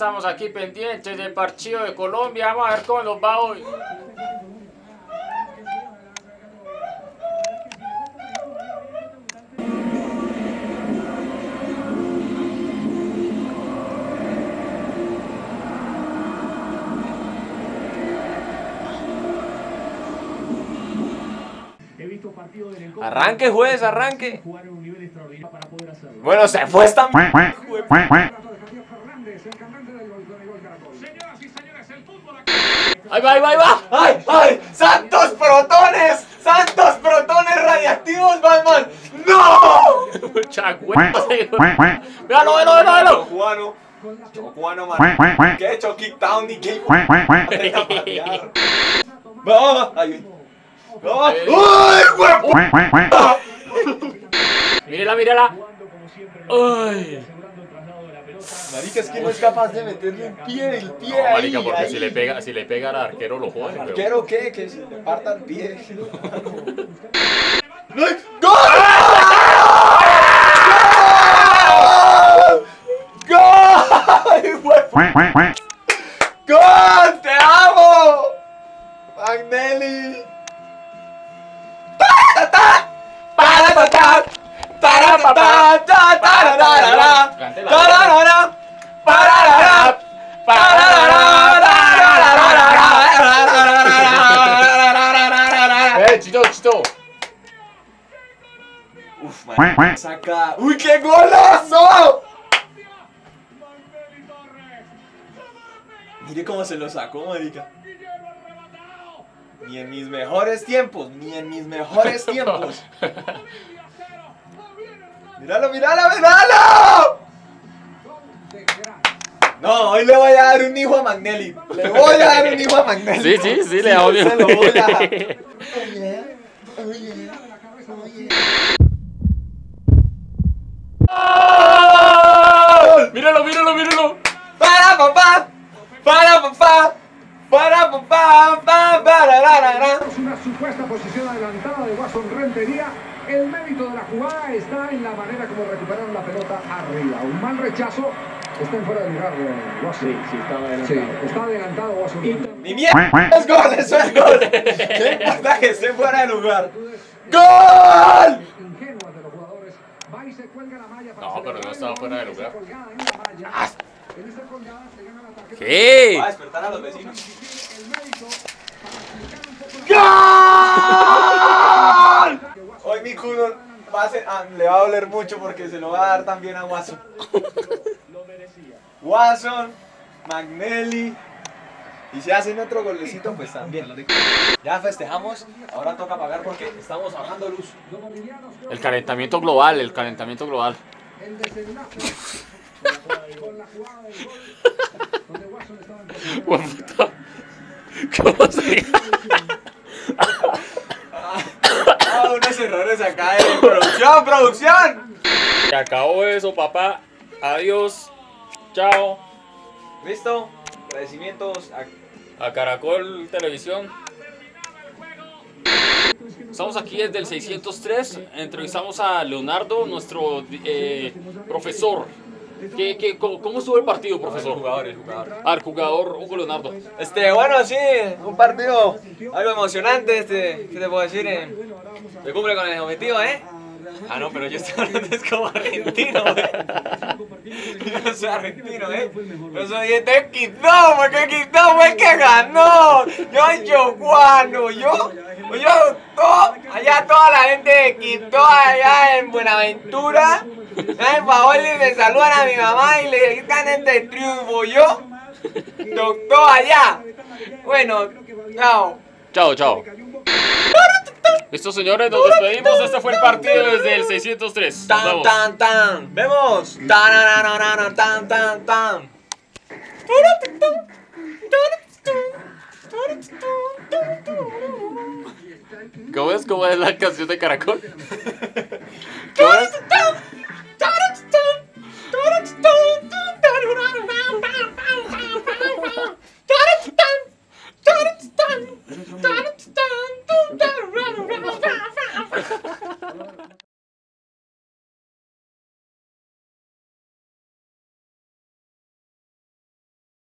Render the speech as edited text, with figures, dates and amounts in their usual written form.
estamos aquí pendientes del partido de Colombia. Vamos a ver cómo nos va hoy. Arranque, juez, arranque. Bueno, se fue esta Ahí va, ahí va, ahí va. ¡Ay, ay! ¡Santos protones! ¡Santos protones radiactivos, Batman! ¡No! Chagüetas. Véalo, véalo, véalo, véalo. Chocuano, man. ¿Qué he hecho? Kickdown ni game. ¡No! ¡Ay! ¡No! ¡Ay, huevo! Mírala, mírala. Ay. Marica, es que no es capaz de meterle el pie No, marica, ahí, porque ahí. si le pega al arquero lo jode. ¿El Pero... arquero qué? Que se le parta el pie. ¡Gol! ¡Gol! ¡Gol! ¡Te amo! ¡Magnelli! Chito, chito. Uf, man. Saca. ¡Uy, qué golazo! Mire cómo se lo sacó, marica. Ni en mis mejores tiempos, ni en mis mejores tiempos. ¡Míralo, míralo, míralo! No, hoy le voy a dar un hijo a Magnelli. Le voy a dar un hijo a Magnelli. Sí, le hago Se lo voy a dar. Míralo, míralo, míralo. Para papá, para papá, para papá, para. Una supuesta posición adelantada de Watson Rentería. El mérito de la jugada está en la manera como recuperaron la pelota arriba. Un mal rechazo. Está en fuera de lugar, Watson. Sí, estaba adelantado. Sí, está adelantado Watson. ¡Mi mierda! ¡Es gol! ¡Eso es gol! ¿Qué importa que esté fuera de lugar? ¡Gol! Ingenuas de los jugadores. Va y se cuelga la malla para No, pero no estaba fuera de lugar. En esa colgada se gana la tarjeta. ¿Qué? Va a despertar a los vecinos. El mérito para aplicar un poco ¡Gol! Hoy mi culo le va a doler mucho porque se lo va a dar también a Watson. Watson, Magnelli. Y si hacen otro golecito, pues también. Ya festejamos, ahora toca pagar porque estamos bajando luz. El calentamiento global, el calentamiento global. el desenlace con la jugada del gol donde Watson estaba en Buen puta. ¿Cómo se Unos errores acá de producción, producción. Se acabó eso, papá. Adiós. Chao. ¿Listo? Agradecimientos A Caracol Televisión. Estamos aquí desde el 603. Entrevistamos a Leonardo, nuestro profesor. ¿Cómo estuvo el partido, profesor? El jugador. El jugador Hugo Leonardo. Bueno, sí, un partido algo emocionante, ¿qué te puedo decir? Se cumple con el objetivo, ¿eh? Ah, no, pero yo estoy hablando es como argentino, Yo no soy argentino, Yo soy de Quito, porque Quito fue el que ganó. Yo soy chocuano, allá toda la gente de Quito, allá en Buenaventura. Por favor, le saludan a mi mamá y le gritan este triunfo, doctor allá. Bueno, chao. Chao. Listo, señores, nos despedimos. Este fue el partido desde el 603. Nos vemos. Tan. Vemos. Tan. ¿Cómo es la canción de Caracol? ¿Cómo es?